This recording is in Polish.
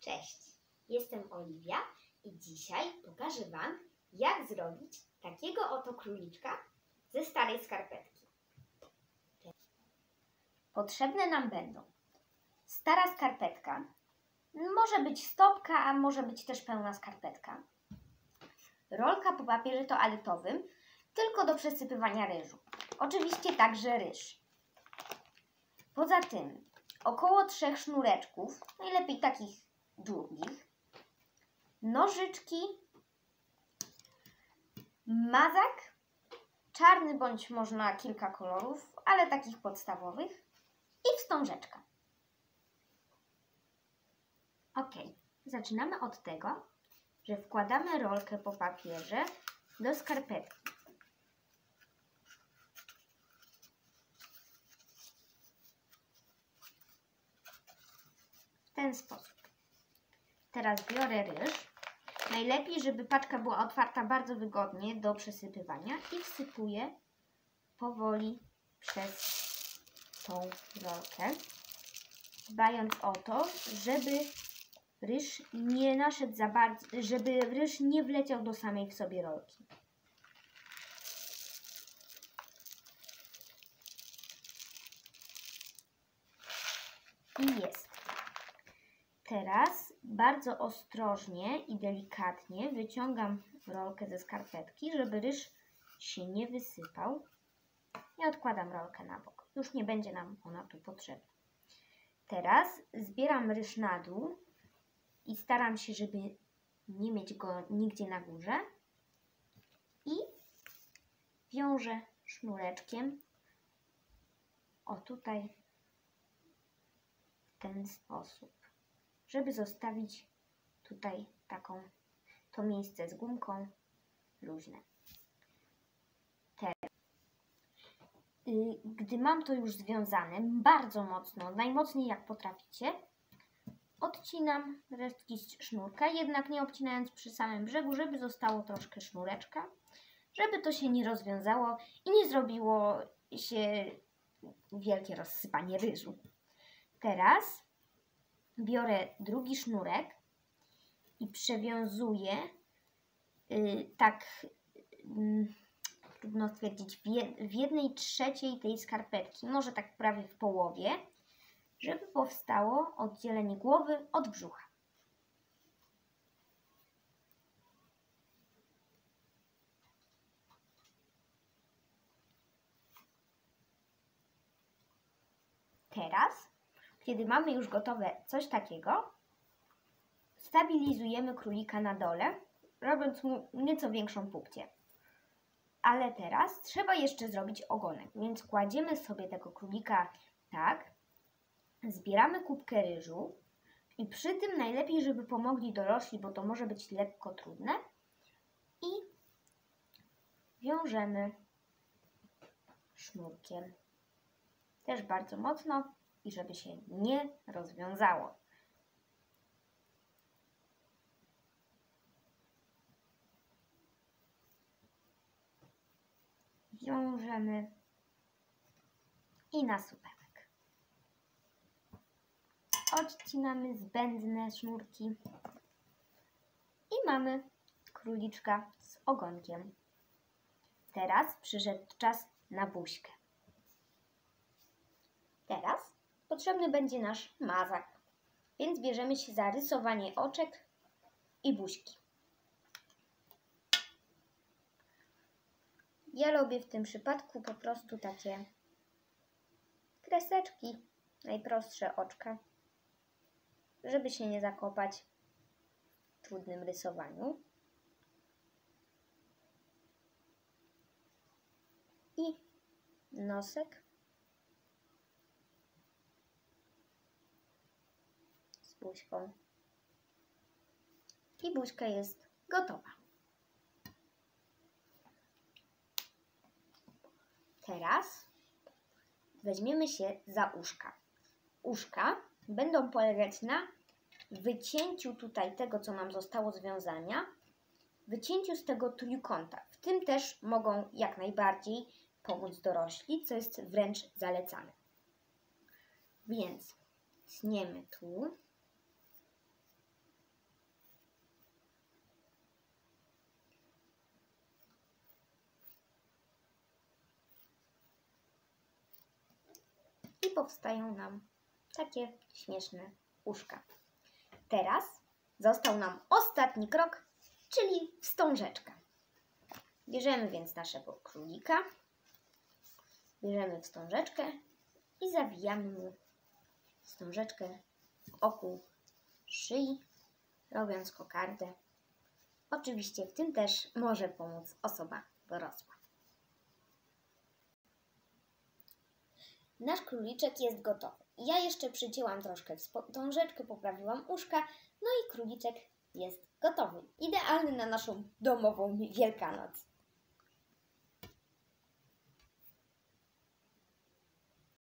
Cześć, jestem Oliwia i dzisiaj pokażę Wam, jak zrobić takiego oto króliczka ze starej skarpetki. Potrzebne nam będą stara skarpetka, może być stopka, a może być też pełna skarpetka, rolka po papierze toaletowym, tylko do przesypywania ryżu, oczywiście także ryż. Poza tym około 3 sznureczków, najlepiej takich długich, nożyczki, mazak, czarny bądź można kilka kolorów, ale takich podstawowych, i wstążeczka. Ok, zaczynamy od tego, że wkładamy rolkę po papierze do skarpetki. W ten sposób. Teraz biorę ryż. Najlepiej, żeby paczka była otwarta bardzo wygodnie do przesypywania i wsypuję powoli przez tą rolkę, dbając o to, żeby ryż nie naszedł za bardzo, żeby ryż nie wleciał do samej w sobie rolki. I jest. Teraz bardzo ostrożnie i delikatnie wyciągam rolkę ze skarpetki, żeby ryż się nie wysypał. I odkładam rolkę na bok. Już nie będzie nam ona tu potrzebna. Teraz zbieram ryż na dół i staram się, żeby nie mieć go nigdzie na górze. I wiążę sznureczkiem o tutaj w ten sposób, żeby zostawić tutaj to miejsce z gumką luźne. Teraz, gdy mam to już związane bardzo mocno, najmocniej jak potraficie, odcinam resztki z sznurka, jednak nie obcinając przy samym brzegu, żeby zostało troszkę sznureczka, żeby to się nie rozwiązało i nie zrobiło się wielkie rozsypanie ryżu. Teraz biorę drugi sznurek i przewiązuję trudno stwierdzić, w 1/3 tej skarpetki, może tak prawie w połowie, żeby powstało oddzielenie głowy od brzucha. Teraz, kiedy mamy już gotowe coś takiego, stabilizujemy królika na dole, robiąc mu nieco większą pupcię. Ale teraz trzeba jeszcze zrobić ogonek, więc kładziemy sobie tego królika tak, zbieramy kubkę ryżu i przy tym najlepiej, żeby pomogli dorośli, bo to może być lekko trudne, i wiążemy sznurkiem. Też bardzo mocno i żeby się nie rozwiązało. Wiążemy i na supełek. Odcinamy zbędne sznurki i mamy króliczka z ogonkiem. Teraz przyszedł czas na buźkę. Teraz potrzebny będzie nasz mazak, więc bierzemy się za rysowanie oczek i buźki. Ja lubię w tym przypadku po prostu takie kreseczki, najprostsze oczka, żeby się nie zakopać w trudnym rysowaniu. I nosek z buźką. I buźka jest gotowa. Teraz weźmiemy się za uszka. Uszka będą polegać na wycięciu tutaj tego, co nam zostało związania, wycięciu z tego trójkąta. W tym też mogą jak najbardziej pomóc dorośli, co jest wręcz zalecane. Więc tniemy tu i powstają nam takie śmieszne uszka. Teraz został nam ostatni krok, czyli wstążeczka. Bierzemy więc naszego królika, bierzemy wstążeczkę i zawijamy mu wstążeczkę wokół szyi, robiąc kokardę. Oczywiście w tym też może pomóc osoba dorosła. Nasz króliczek jest gotowy. Ja jeszcze przycięłam troszkę wstążeczkę, poprawiłam uszka, no i króliczek jest gotowy. Idealny na naszą domową Wielkanoc.